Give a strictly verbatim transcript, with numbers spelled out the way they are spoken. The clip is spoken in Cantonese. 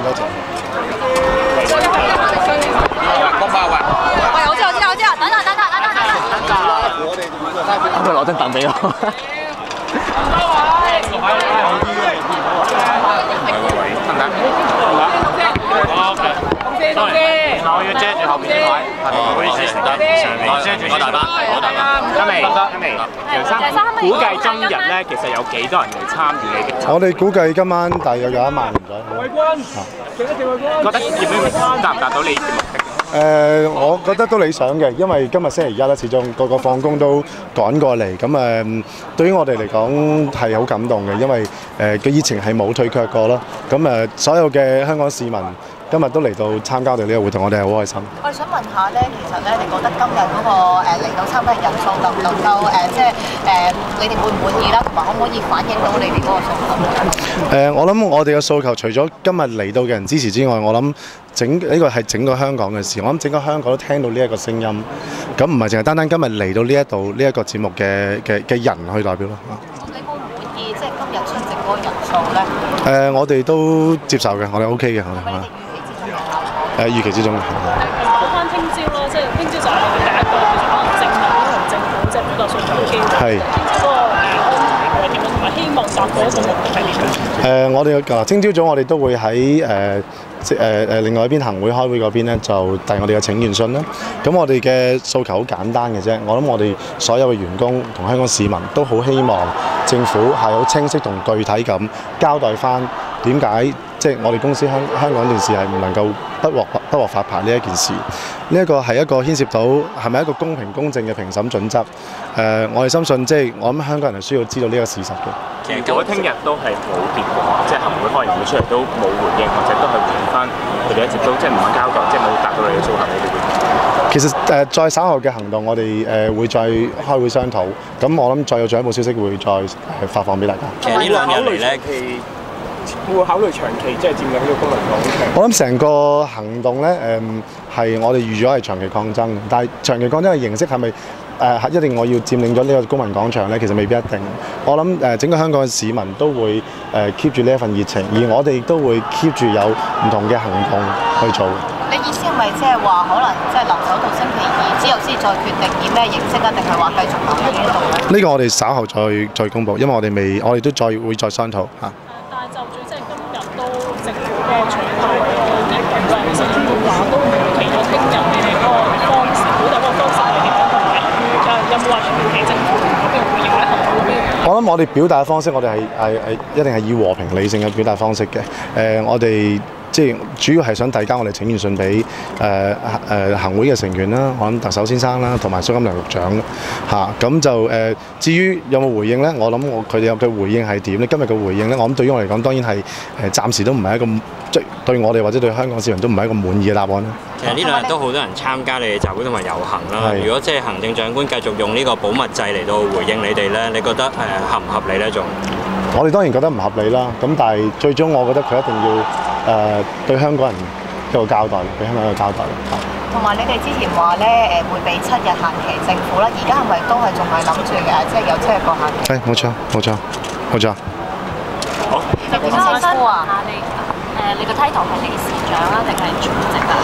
多謝。 公包啊！喂，我知我知我知啊！等等等等等等等等。 我哋咁佢攞張凳俾我。 得唔得？好嘅。我要遮住後面啲位，唔好意思，唔得，上面遮住。好大班，好大班。得未？得未？楊生，估計今日咧，其實有幾多人嚟參與你嘅？ 我哋估計今晚大約有一萬人左右。 衛軍，記得謝衛軍。覺得葉永達達唔達到你嘅目的？ 誒、呃，我覺得都理想嘅，因為今日星期一咧，始終個個放工都趕過嚟，咁誒、呃，對於我哋嚟講係好感動嘅，因為誒嘅熱情係冇退卻過咯。咁誒、呃，所有嘅香港市民今日都嚟到參加我哋呢個活動，我哋係好開心。 我哋想問下咧，其實咧，你覺得今日嗰、那個誒嚟、呃、到參加人數能唔能夠誒、呃，即係誒、呃，你哋滿唔滿意啦？同埋可唔可以反映到你哋嗰個訴求？誒、 呃，我諗我哋嘅訴求，除咗今日嚟到嘅人支持之外，我諗整呢、這個係整個香港嘅事。我諗整個香港都聽到呢一個聲音，咁唔係淨係單單今日嚟到呢一度呢一個節目嘅嘅嘅人去代表咯。 你滿唔滿意即係今日出席嗰個人數咧？ 誒、呃，我哋都接受嘅，我哋 OK 嘅，我哋。誒預期之中嘅。 講翻聽朝啦，即係聽朝就係我哋第一個叫做可能政府同政府即係表達訴求嘅機會。係。聽朝嗰個誒安排係點樣？同埋希望達到一個目的係點樣？誒，我哋嗱，聽朝早我哋都會喺誒即誒誒另外一邊行會開會嗰邊咧，就遞我哋嘅請願信啦。咁我哋嘅訴求好簡單嘅啫。我諗我哋所有嘅員工同香港市民都好希望政府係好清晰同具體咁交代翻點解。即係我哋公司香香港電視係唔能夠不獲不獲發牌呢一件事，呢一個係一個牽涉到係咪一個公平公正嘅評審準則？誒、呃，我哋深信即係我諗香港人係需要知道呢個事實嘅。 其實如果聽日都係冇結果，即係行會開完會出嚟都冇回應，或者都係回應翻佢哋一直都即係唔肯交代，即係冇達到你嘅訴求，你哋會？ 其實誒、呃，再稍後嘅行動，我哋誒、呃、會再開會商討。咁我諗再有進一步消息會再誒、呃、發放俾大家。 其實呢兩日嚟咧，會考慮長期即係佔領呢個公民廣場。 我諗成個行動咧，誒、呃、係我哋預咗係長期抗爭，但係長期抗爭嘅形式係咪誒一定我要佔領咗呢個公民廣場咧？其實未必一定。我諗誒、呃、整個香港嘅市民都會誒 keep 住呢一份熱情，而我哋都會 keep 住有唔同嘅行動去做。 你意思係咪即係話可能即係留守到星期二之後先再決定以咩形式啊？定係話繼續留喺呢度咧？呢個我哋稍後再再公佈，因為我哋未，我哋都再會再商討嚇。 但係就住即係今日都政府嗰個取態嗰個嘅講法，其實會話都預期咗聽日你哋嗰個方式，表達嗰個方式係點樣，同埋誒有冇話預期政府嗰邊會有喺行嗰邊？ 我諗我哋表達嘅方式，我哋係係係一定係以和平理性嘅表達方式嘅。誒、呃，我哋。即係主要係想遞交我哋請願信俾誒誒行會嘅成員啦，我諗特首先生啦，同埋蘇錦樑局長嚇，咁、啊、就誒、呃、至於有冇回應咧，我諗我佢哋有嘅回應係點咧？今日嘅回應咧，我諗對於我嚟講，當然係誒、呃、暫時都唔係一個即係對我哋或者對香港市民都唔係一個滿意嘅答案啦。 其實呢兩日都好多人參加你哋集會同埋遊行啦。如果即係行政長官繼續用呢個保密制嚟到回應你哋咧，你覺得誒、呃、合唔合理咧？仲我哋當然覺得唔合理啦。咁但係最終我覺得佢一定要誒、呃、對香港人一個交代，俾香港人一個交代。 同埋你哋之前話咧誒會俾七日限期政府啦，而家係咪都係仲係諗住嘅，即係有七日個限期？ 係冇錯，冇錯，冇錯。 好。你點稱呼啊？你誒你個 title 係理事長啊，定係主席啊？